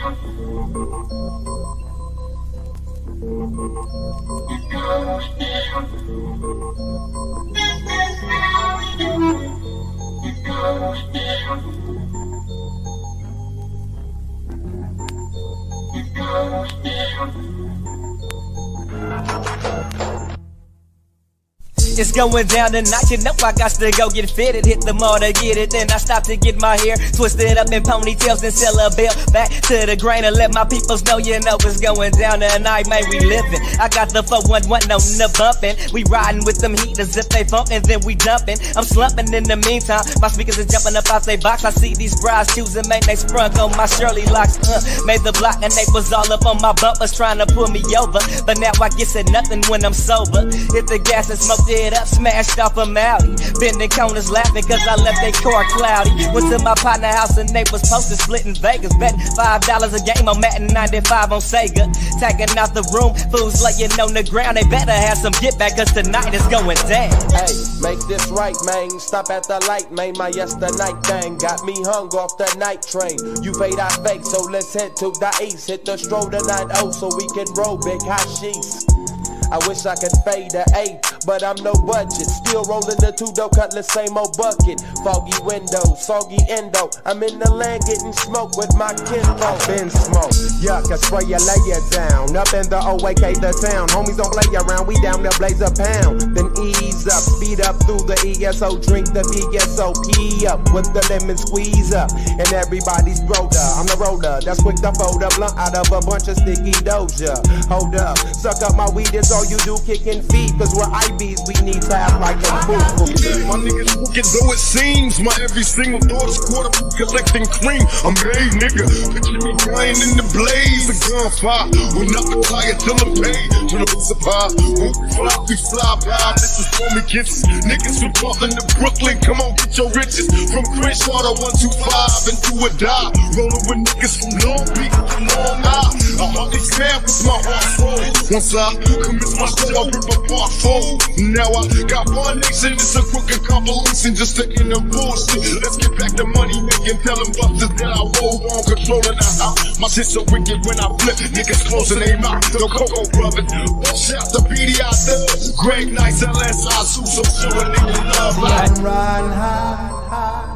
It's going down tonight, you know I got to go get fitted. Hit the mall to get it, then I stop to get my hair twisted up in ponytails and sell a bill back to the grain and let my peoples know, you know it's going down tonight, man, we living. I got the 411 on the bumpin', we riding with them heaters if they funkin', then we dumpin'. I'm slumpin' in the meantime, my speakers are jumping up out they box. I see these brides choosing, man, they sprung on my Shirley locks. Made the block and they was all up on my bumpers trying to pull me over, but now I get said nothing when I'm sober. Hit the gas and smoked it up, smashed off a Maui. Bending corners laughing cause I left they car cloudy. Went to my partner house and they was posted split in Vegas. Betting $5 a game on Madden 95 on Sega. Tagging out the room, fools laying on the ground. They better have some get back cause tonight is going down. Hey, make this right, man. Stop at the light, man. My yesterday thing got me hung off the night train. You fade, I fake, so let's head to the east. Hit the stroll tonight, oh, so we can roll big hashish. I wish I could fade the 8, but I'm no budget. Still rolling the 2-door cutlass, same old bucket. Foggy window, soggy endo. I'm in the land getting smoke with my kinfolk. Been smoke, yuck, I spray you, lay you down. Up in the OAK, the town. Homies don't play around, we down there blaze a pound. Then ease up, speed up through the ESO. Drink the VSOP up with the lemon squeeze up. And everybody's broda, I'm the roller. That's quick to fold a blunt out of a bunch of sticky doja. Hold up, suck up my weed, it's all you do, kicking feet. Cause we're IBs, we need to have like a fool. My niggas wicked though it seems. My every single thought is quarter collecting cream. I'm made, nigga. Picture me dying in the blaze. The gunfire will not retire till I'm paid. To the supply, when we fly by. This is for me kisses. Niggas from Portland to Brooklyn, come on, get your riches. From Crenshaw to 125 and do or die. Rolling with niggas from Long Beach to Long Island. I hardly stand with my heart full. Once I commence my shit, I'll rip apart fold. Now I got one nation, it's a crooked compilation just to end the bullshit. Let's get back to money making, tell them busters that I roll on, controlling the house. My shit so wicked when I flip, niggas closing their mouth. The Coco brothers, watch out the BDI thugs. Greg Nice, LSI, so showing niggas love. Run high.